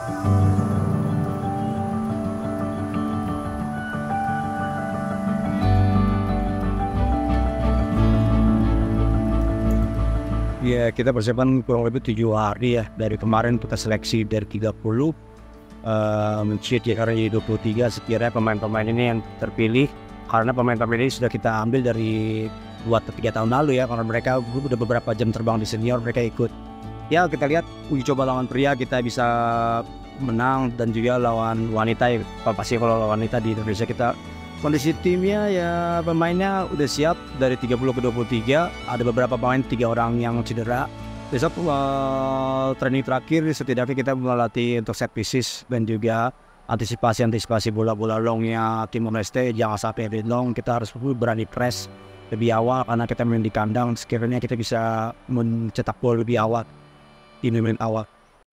Ya, kita persiapan kurang lebih 7 hari ya. Dari kemarin kita seleksi dari 30 men-sheet ya, karena jadi 23. Sekiranya pemain-pemain ini yang terpilih, karena pemain-pemain ini sudah kita ambil dari 2-3 tahun lalu ya, karena mereka udah beberapa jam terbang di senior, mereka ikut. Ya, kita lihat uji coba lawan pria kita bisa menang, dan juga lawan wanita ya. Pasti kalau lawan wanita di Indonesia kita kondisi timnya ya, pemainnya udah siap dari 30 ke 23. Ada beberapa pemain, 3 orang yang cedera. Besok training terakhir setidaknya kita melatih untuk set pieces dan juga antisipasi bola-bola longnya Timor Leste. Jangan sampai lead long, kita harus berani press lebih awal karena kita main di kandang. Sekiranya kita bisa mencetak gol lebih awal di menit awal.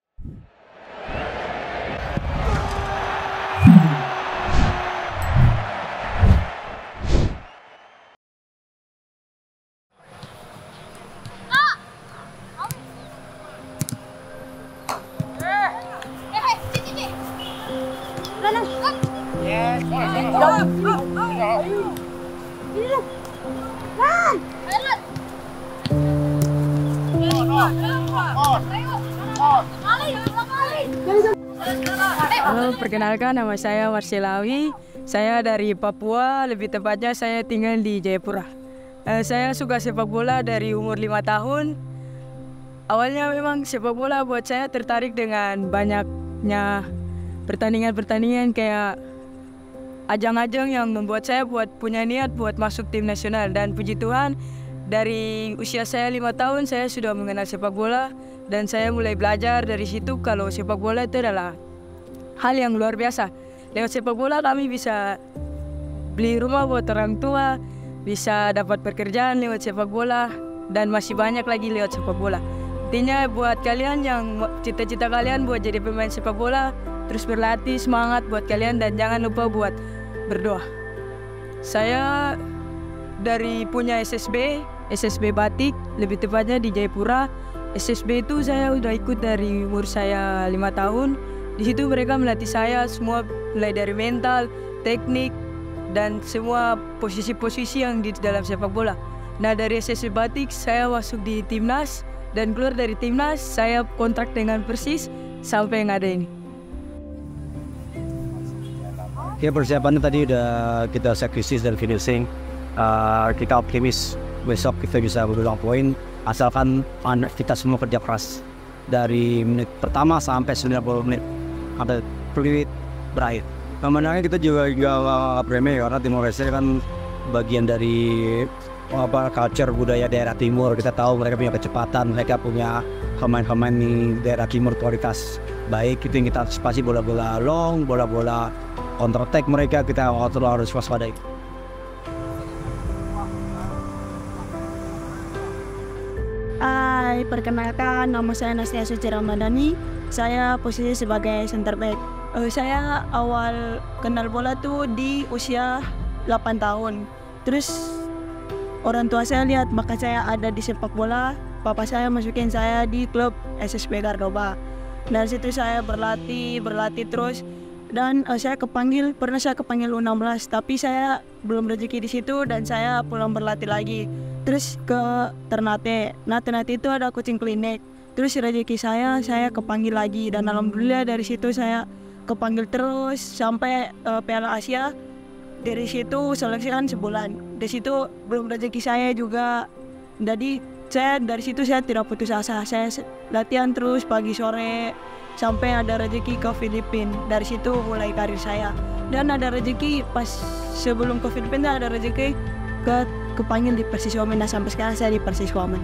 Halo, perkenalkan nama saya Marcelawi. Saya dari Papua, lebih tepatnya saya tinggal di Jayapura. Saya suka sepak bola dari umur 5 tahun. Awalnya memang sepak bola buat saya tertarik dengan banyaknya pertandingan-pertandingan, kayak ajang-ajang yang membuat saya punya niat buat masuk tim nasional. Dan puji Tuhan, dari usia saya 5 tahun saya sudah mengenal sepak bola, dan saya mulai belajar dari situ kalau sepak bola itu adalah hal yang luar biasa. Lewat sepak bola kami bisa beli rumah buat orang tua, bisa dapat pekerjaan lewat sepak bola, dan masih banyak lagi lewat sepak bola. Intinya buat kalian yang cita-cita kalian buat jadi pemain sepak bola, terus berlatih, semangat buat kalian, dan jangan lupa buat berdoa. Saya dari punya SSB Batik, lebih tepatnya di Jayapura. SSB itu saya udah ikut dari umur saya 5 tahun. Di situ mereka melatih saya semua, mulai dari mental, teknik, dan semua posisi-posisi yang di dalam sepak bola. Nah, dari SSB Batik saya masuk di timnas, dan keluar dari timnas saya kontrak dengan Persis sampai yang ada ini. Ya, persiapannya tadi udah kita sacrifice dan finishing. Kita optimis besok kita bisa berulang poin, asalkan kita semua kerja keras dari menit pertama sampai 90 menit ada peluit berakhir. Kemenangannya kita juga nggak remeh, karena Timor Leste kan bagian dari culture budaya daerah timur. Kita tahu mereka punya kecepatan, mereka punya pemain-pemain di daerah timur kualitas baik. Itu yang kita antisipasi, bola-bola long, bola-bola counter attack mereka kita harus waspadai. Hai, perkenalkan nama saya Nastia Suci Ramadhani. Saya posisi sebagai center back. Saya awal kenal bola tuh di usia 8 tahun. Terus orang tua saya lihat bakat saya ada di sepak bola. Papa saya masukin saya di klub SSB Gardoba. Dari situ saya berlatih terus. Dan pernah saya kepanggil U16, tapi saya belum rezeki di situ dan saya pulang berlatih lagi. Terus ke Ternate. Nah, Ternate itu ada coaching klinik. Terus rezeki saya kepanggil lagi, dan alhamdulillah dari situ saya kepanggil terus sampai Piala Asia. Dari situ seleksi kan sebulan. Dari situ belum rezeki saya juga. Jadi dari situ saya tidak putus asa. Saya latihan terus pagi sore sampai ada rezeki ke Filipina. Dari situ mulai karir saya. Dan ada rezeki pas sebelum ke Filipina ada rezeki kepanggil di Persis Women. Nah, sampai sekarang saya di Persis Women.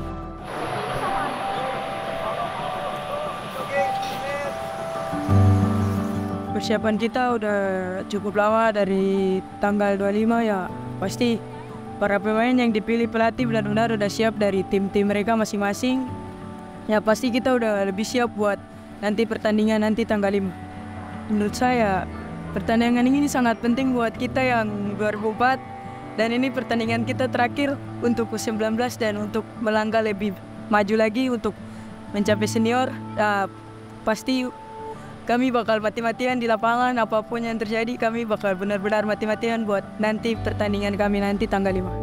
Persiapan kita udah cukup lama, dari tanggal 25 ya. Pasti para pemain yang dipilih pelatih benar-benar udah siap dari tim-tim mereka masing-masing. Ya pasti kita udah lebih siap buat nanti pertandingan nanti tanggal 5. Menurut saya pertandingan ini sangat penting buat kita yang 2004, dan ini pertandingan kita terakhir untuk U19 dan untuk melangkah lebih maju lagi untuk mencapai senior. Pasti kami bakal mati-matian di lapangan, apapun yang terjadi kami bakal benar-benar mati-matian buat nanti pertandingan kami nanti tanggal 5.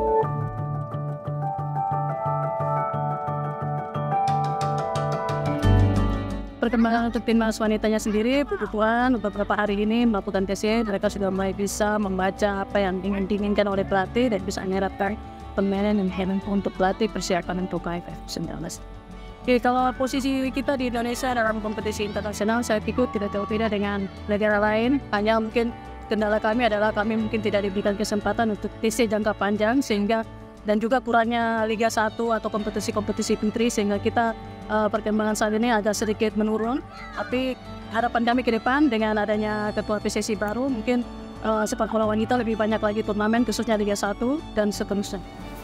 Perkembangan untuk timnas wanitanya sendiri, kebutuhan beberapa hari ini melakukan TC, mereka sudah mulai bisa membaca apa yang diinginkan oleh pelatih dan bisa menerapkan permainan yang untuk pelatih persiapan untuk AFF 19. Oke, kalau posisi kita di Indonesia dalam kompetisi internasional, saya pikir tidak jauh beda dengan negara lain. Hanya mungkin kendala kami adalah kami mungkin tidak diberikan kesempatan untuk TC jangka panjang, sehingga dan juga kurangnya Liga 1 atau kompetisi-kompetisi putri, sehingga kita perkembangan saat ini agak sedikit menurun. Tapi harapan kami ke depan dengan adanya ketua PSSI baru, mungkin sepak bola wanita lebih banyak lagi turnamen, khususnya Liga 1 dan seterusnya.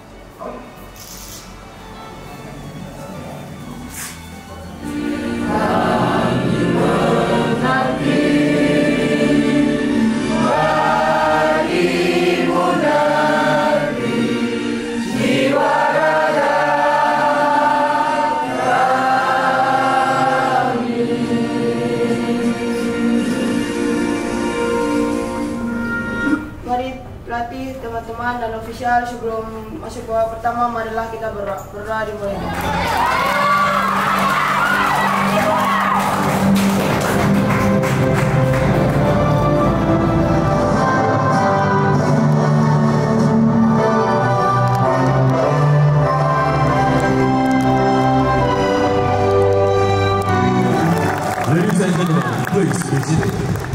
Mari pelatih, teman-teman dan ofisial, sebelum masuk babak pertama, marilah kita berdoa dimulai. Ladies and gentlemen, please be seated.